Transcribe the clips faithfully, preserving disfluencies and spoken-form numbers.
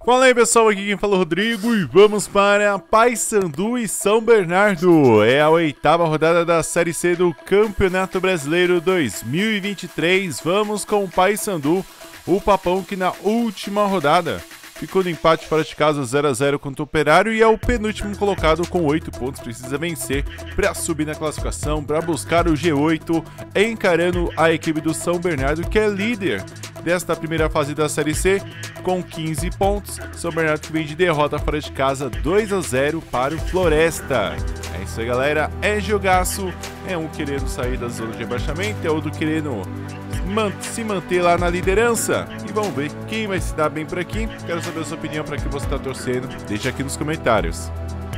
Fala aí pessoal, aqui quem fala é o Rodrigo e vamos para Paysandu e São Bernardo. É a oitava rodada da Série C do Campeonato Brasileiro dois mil e vinte e três. Vamos com o Paysandu, o Papão que na última rodada ficou no empate fora de casa zero a zero contra o Operário e é o penúltimo colocado com oito pontos. Precisa vencer para subir na classificação, para buscar o G oito, encarando a equipe do São Bernardo, que é líder desta primeira fase da Série C com quinze pontos. São Bernardo que vem de derrota fora de casa dois a zero para o Floresta. É isso aí, galera, é jogaço. É um querendo sair da zona de rebaixamento, é outro querendo se manter lá na liderança. E vamos ver quem vai se dar bem por aqui. Quero saber a sua opinião, para que você está torcendo. Deixa aqui nos comentários.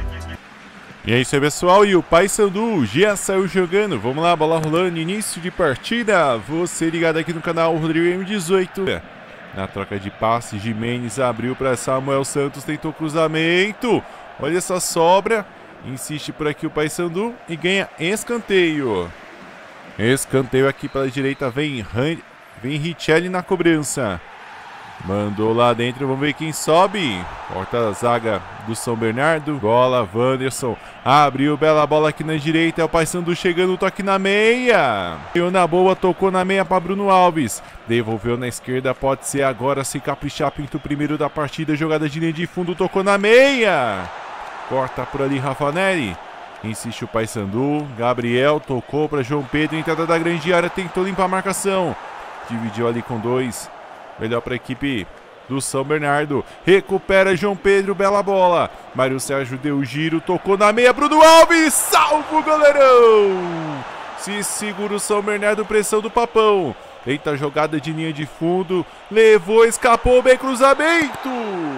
E é isso aí, pessoal, e o Paysandu já saiu jogando. Vamos lá, bola rolando, início de partida. Você ligado aqui no canal Rodrigo M dezoito. Na troca de passe, Jimenez abriu para Samuel Santos, tentou cruzamento. Olha essa sobra. Insiste por aqui o Paysandu e ganha escanteio. Escanteio aqui pela direita, vem, vem Richelli na cobrança. Mandou lá dentro, vamos ver quem sobe. Corta a zaga do São Bernardo. Bola, Wanderson. Abriu, bela bola aqui na direita. É o Paysandu chegando, toque na meia. Deu na boa, tocou na meia para Bruno Alves. Devolveu na esquerda, pode ser agora, se caprichar, pinta o primeiro da partida. Jogada de linha de fundo, tocou na meia. Corta por ali Rafanelli. Insiste o Paysandu. Gabriel tocou para João Pedro. Entrada da grande área, tentou limpar a marcação. Dividiu ali com dois. Melhor para a equipe do São Bernardo. Recupera João Pedro, bela bola. Mário Sérgio deu o giro, tocou na meia. Bruno Alves, salva o goleirão. Se segura o São Bernardo, pressão do Papão. Eita, jogada de linha de fundo. Levou, escapou, bem cruzamento.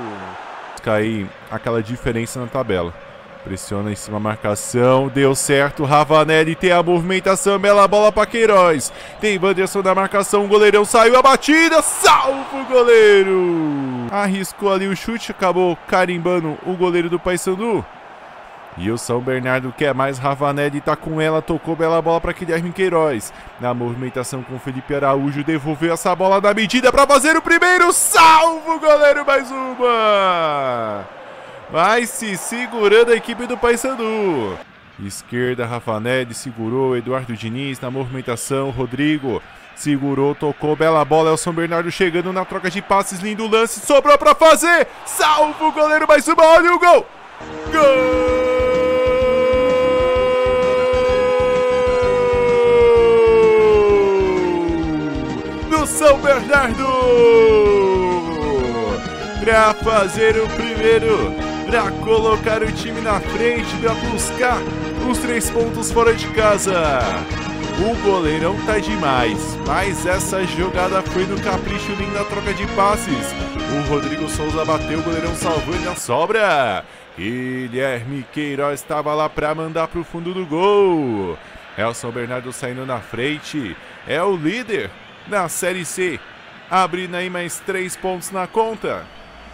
Cair aquela diferença na tabela. Pressiona em cima a marcação, deu certo, Ravanelli tem a movimentação, bela bola para Queiroz. Tem Wanderson na marcação, o goleirão saiu, a batida, salva o goleiro. Arriscou ali o chute, acabou carimbando o goleiro do Paysandu. E o São Bernardo quer mais, Ravanelli tá com ela, tocou bela bola para Guilherme Queiroz. Na movimentação com Felipe Araújo, devolveu essa bola na medida para fazer o primeiro, salva o goleiro, mais uma. Vai se segurando a equipe do Paysandu. Esquerda, Rafanelli segurou, Eduardo Diniz na movimentação, Rodrigo segurou, tocou, bela bola, é o São Bernardo chegando na troca de passes, lindo lance, sobrou para fazer, salva o goleiro, mais uma, olha o gol! Gol! Do São Bernardo! Para fazer o primeiro, para colocar o time na frente, para buscar os três pontos fora de casa. O goleirão tá demais, mas essa jogada foi no capricho, linda troca de passes. O Rodrigo Souza bateu, o goleirão salvou e na sobra. Guilherme Queiroz estava lá para mandar para o fundo do gol. É o São Bernardo saindo na frente, é o líder da Série C, abrindo aí mais três pontos na conta.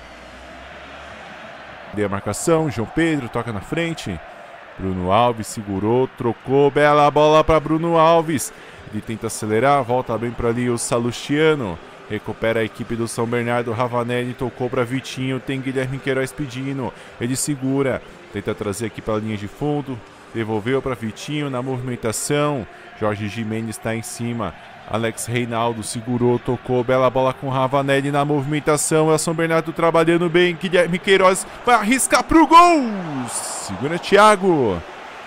Deu a marcação, João Pedro toca na frente. Bruno Alves segurou, trocou, bela bola para Bruno Alves. Ele tenta acelerar, volta bem para ali o Salustiano. Recupera a equipe do São Bernardo, Ravanelli tocou para Vitinho, tem Guilherme Queiroz pedindo. Ele segura, tenta trazer aqui para a linha de fundo. Devolveu para Vitinho na movimentação. Jorge Jimenez está em cima. Alex Reinaldo segurou, tocou, bela bola com Ravanelli na movimentação. É o São Bernardo trabalhando bem. Guilherme Queiroz vai arriscar pro gol. Segura Thiago.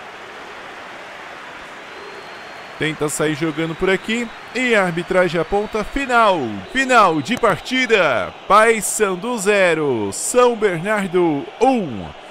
Tenta sair jogando por aqui. E a arbitragem aponta final. Final de partida. Paysandu zero, São Bernardo um.